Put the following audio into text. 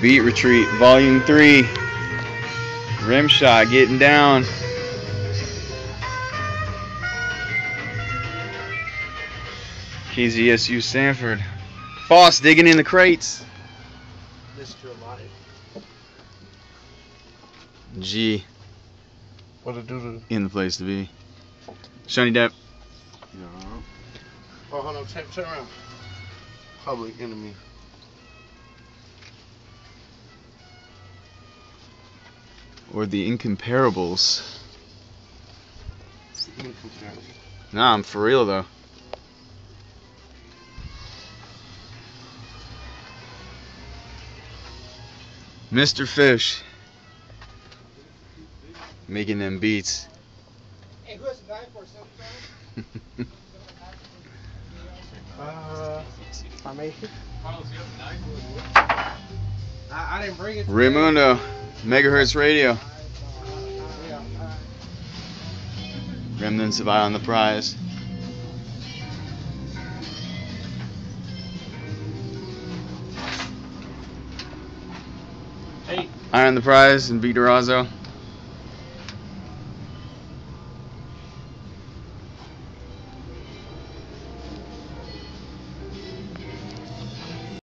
Beat Retreat, Volume 3. Rim shot, getting down. KZSU Sanford. Foss digging in the crates. Mr. Life. G. What it do to? In the place to be. Shiny Depp. No. Oh, hold on. Turn around. Public Enemy. Or the Incomparables. Incomparable. Nah, I'm for real though. Mr. Fish. Making them beats. Hey, who has a knife or something? I make it. I didn't bring it. Raimundo, Megahertz Radio. Remnants of Eye on the Prize. Hey. Eye on the Prize and Beat Durazo.